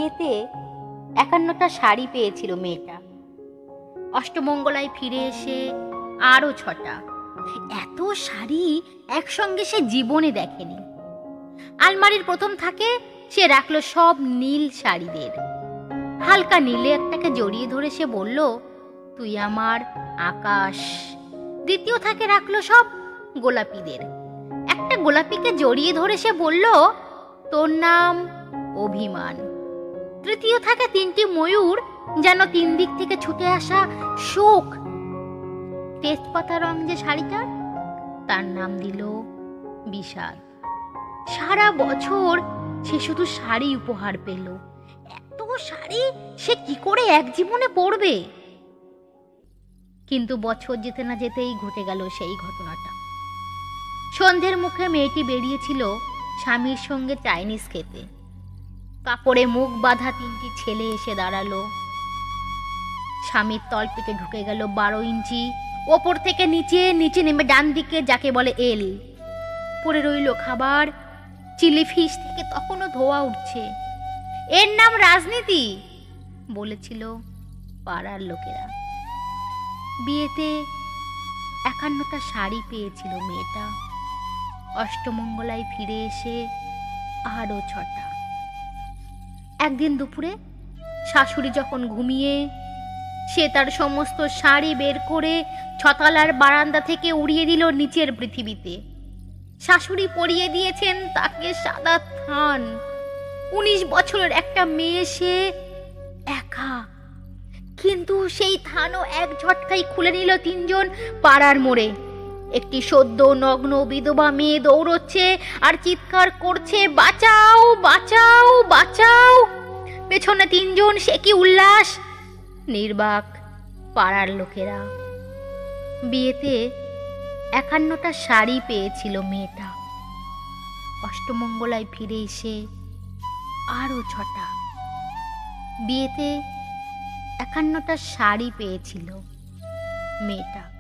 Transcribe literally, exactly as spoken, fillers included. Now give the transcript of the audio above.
বিয়েতে একান্নটা শাড়ি পেয়েছিল মেয়েটা। অষ্টমঙ্গলায় ফিরে এসে আরো ছটা। এত শাড়ি একসঙ্গে সে জীবনে দেখেনি। আলমারির প্রথম থাকে সে রাখলো সব নীল শাড়িদের। হালকা নীলে একটাকে জড়িয়ে ধরে সে বলল, তুই আমার আকাশ। দ্বিতীয় থাকে রাখলো সব গোলাপিদের। একটা গোলাপিকে জড়িয়ে ধরে সে বলল, তোর নাম অভিমান। তৃতীয় থাকে তিনটি ময়ূর, যেন তিন দিক থেকে ছুটে আসা শোক। তেজপাতা রং যে শাড়িটার, তার নাম দিল বিষাদ। সারা বছর সে শুধু শাড়ি উপহার পেল। এত শাড়ি সে কি করে এক জীবনে পরবে? কিন্তু বছর যেতে না যেতেই ঘটে গেল সেই ঘটনাটা। সন্ধ্যের মুখে মেয়েটি বেরিয়েছিল স্বামীর সঙ্গে চাইনিজ খেতে। কাপড়ে মুখ বাঁধা তিনটি ছেলে এসে দাঁড়ালো। স্বামীর তলপেটে ঢুকে গেল বারো ইঞ্চি। ওপর থেকে নিচে, নিচে নেমে ডান দিকে যাকে বলে এল। পড়ে রইল খাবার। চিলি ফিশ থেকে তখনও ধোয়া উঠছে। এর নাম রাজনীতি, বলেছিল পাড়ার লোকেরা। বিয়েতে একান্নটা শাড়ি পেয়েছিল মেয়েটা। অষ্টমঙ্গলায় ফিরে এসে আরো ছটা। একদিন দুপুরে শাশুড়ি যখন ঘুমিয়ে, সে তার সমস্ত শাড়ি বের করে ছতলার বারান্দা থেকে উড়িয়ে দিল নিচের পৃথিবীতে। শাশুড়ি পরিয়ে দিয়েছেন তাকে সাদা থান। উনিশ বছরের একটা মেয়ে সে, একা। কিন্তু সেই থানও এক ঝটকায় খুলে নিল তিনজন পাড়ার মোড়ে। একটি সদ্য নগ্ন বিধবা মেয়ে দৌড়চ্ছে আর চিৎকার করছে, বাঁচাও, বাঁচাও, বাঁচাও। পেছনে তিনজন, সে কি উল্লাস! নির্বাক পাড়ার লোকেরা। বিয়েতে একান্নটা শাড়ি পেয়েছিল মেয়েটা। অষ্টমঙ্গলায় ফিরে এসে আরো ছটা। বিয়েতে একান্নটা শাড়ি পেয়েছিল মেয়েটা।